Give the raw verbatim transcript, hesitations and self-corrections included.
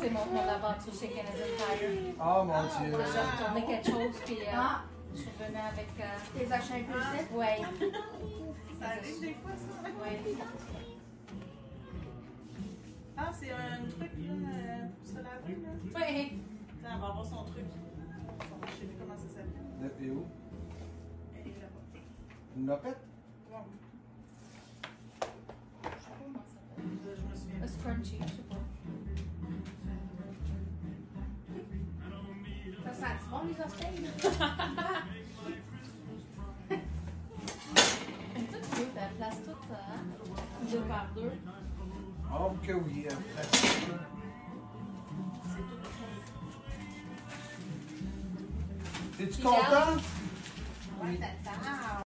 c'est mon, mon aventure chez Canadian Tire. Oh mon Dieu. Là, j'ai retourné quelque chose, puis euh, Ah. je suis revenue avec... Euh... Tes achats impulsifs? Ouais. Ça arrive des fois, ça. Ouais. Ah, c'est un truc, là, euh, pour se laver, là. Ouais. Ça, elle va avoir son truc. Je sais plus comment ça s'appelle. Le P O. Elle est là-bas. Une mopette? Ouais. Je sais pas comment ça s'appelle. Je, je me souviens. Un scrunchie, je sais pas. Ça sent bon les orteils? C'est tout cute, elle place tout ça, hein? Deux par deux. Oh que oui. Hein. C'est tout. Es-tu content? Ouais, t'as